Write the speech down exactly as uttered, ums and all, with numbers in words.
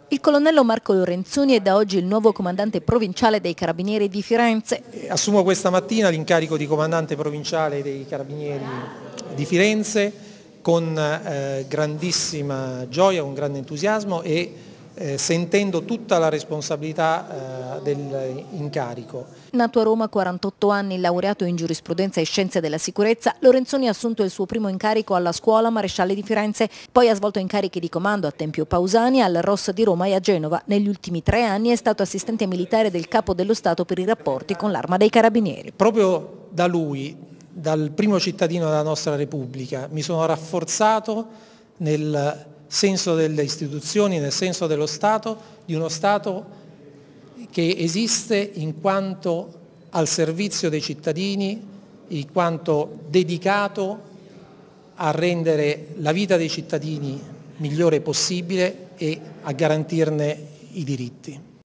Il colonnello Marco Lorenzoni è da oggi il nuovo comandante provinciale dei Carabinieri di Firenze. Assumo questa mattina l'incarico di comandante provinciale dei Carabinieri di Firenze con eh, grandissima gioia, con grande entusiasmo e eh, sentendo tutta la responsabilità eh, dell'incarico. Nato a Roma a quarantotto anni, laureato in giurisprudenza e scienze della sicurezza, Lorenzoni ha assunto il suo primo incarico alla Scuola Marescialli di Firenze, poi ha svolto incarichi di comando a Tempio Pausania, al Ross di Roma e a Genova. Negli ultimi tre anni è stato assistente militare del Capo dello Stato per i rapporti con l'Arma dei Carabinieri. Proprio da lui, dal primo cittadino della nostra Repubblica, mi sono rafforzato nel senso delle istituzioni, nel senso dello Stato, di uno Stato che esiste in quanto al servizio dei cittadini, in quanto dedicato a rendere la vita dei cittadini migliore possibile e a garantirne i diritti.